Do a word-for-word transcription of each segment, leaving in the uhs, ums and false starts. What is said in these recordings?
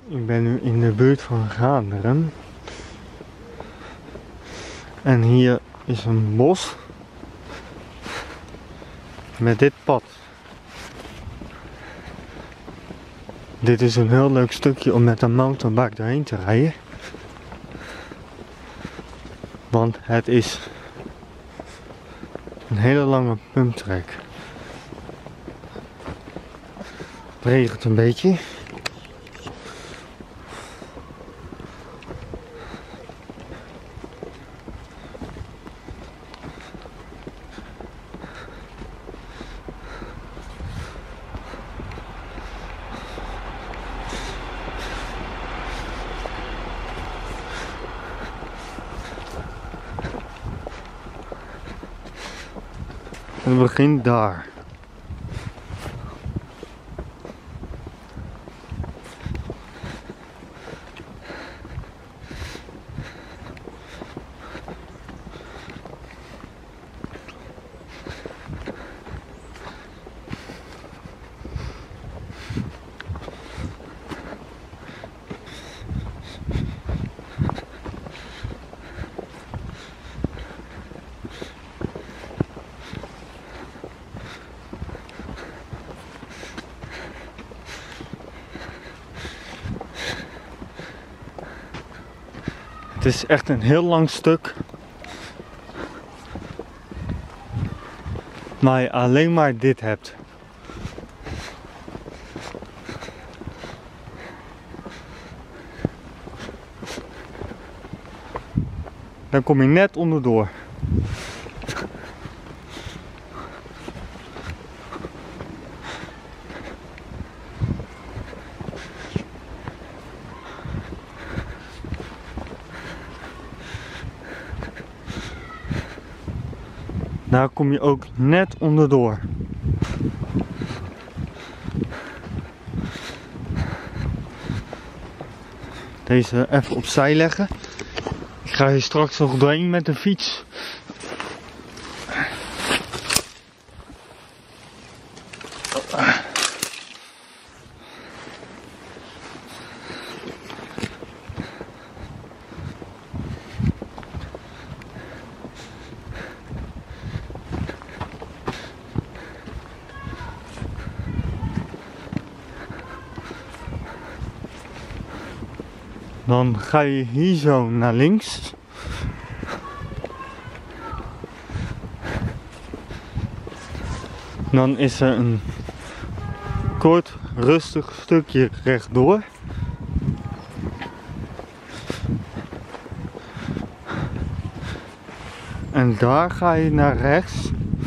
Ik ben nu in de buurt van Gaanderen. En hier is een bos. Met dit pad. Dit is een heel leuk stukje om met een mountainbike doorheen te rijden. Want het is een hele lange pumptrack. Het regent een beetje. Het begint daar. Het is echt een heel lang stuk. Waar je alleen maar dit hebt. Dan kom je net onderdoor. Daar kom je ook net onderdoor. Deze even opzij leggen. Ik ga hier straks nog doorheen met de fiets. Dan ga je hier zo naar links. Dan is er een kort, rustig stukje rechtdoor. En daar ga je naar rechts.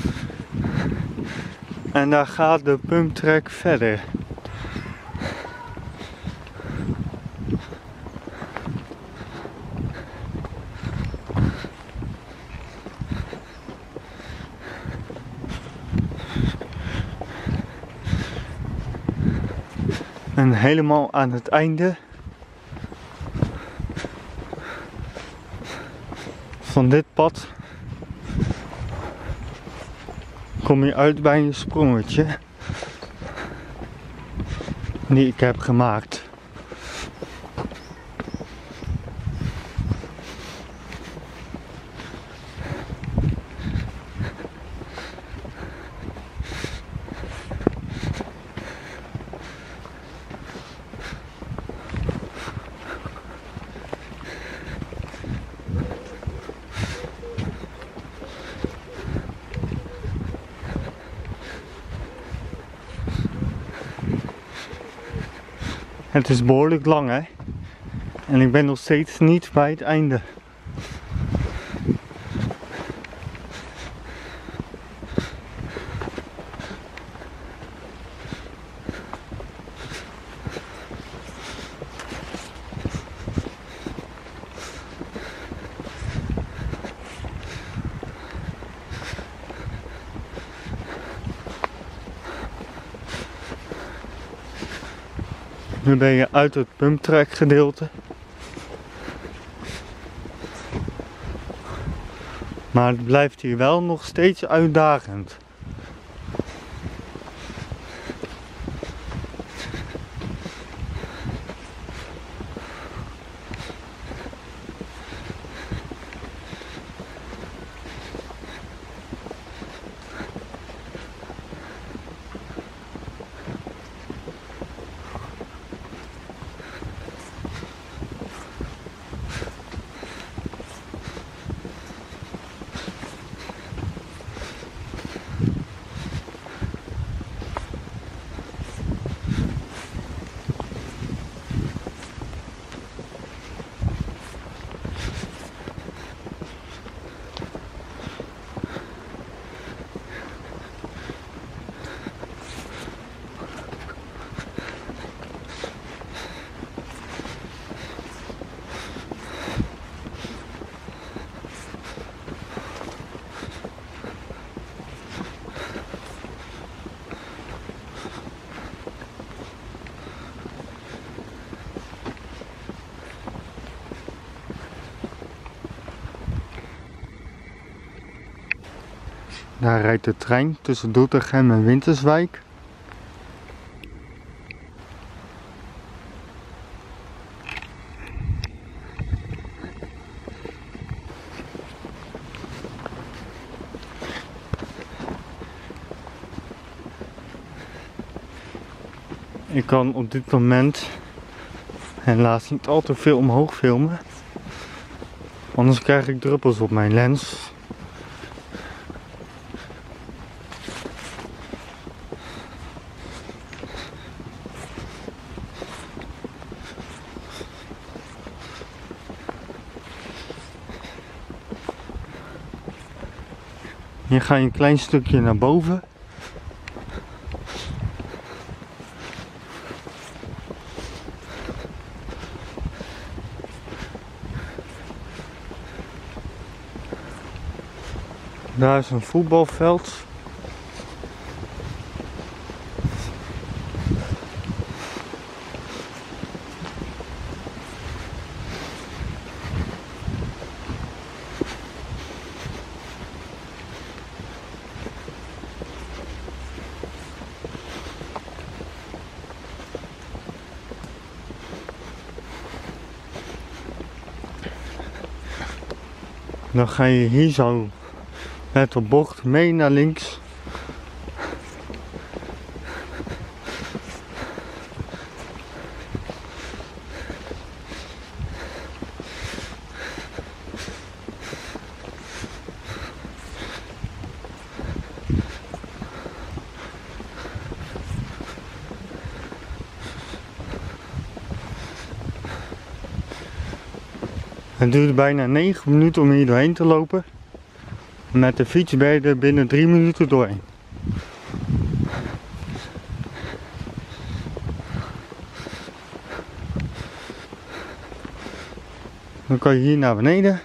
En daar gaat de pumptrack verder. En helemaal aan het einde van dit pad kom je uit bij een sprongetje die ik heb gemaakt. Het is behoorlijk lang, hè? En ik ben nog steeds niet bij het einde. Nu ben je uit het pumptrack gedeelte. Maar het blijft hier wel nog steeds uitdagend. Daar rijdt de trein tussen Doetinchem en Winterswijk. Ik kan op dit moment helaas niet al te veel omhoog filmen, anders krijg ik druppels op mijn lens. Hier ga je een klein stukje naar boven. Daar is een voetbalveld. Dan ga je hier zo met de bocht mee naar links. Het duurt bijna negen minuten om hier doorheen te lopen. Met de fiets ben je er binnen drie minuten doorheen. Dan kan je hier naar beneden.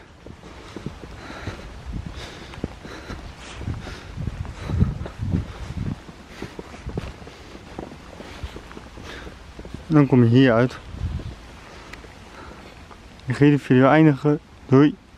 Dan kom je hier uit. Ik ga de video eindigen. Doei!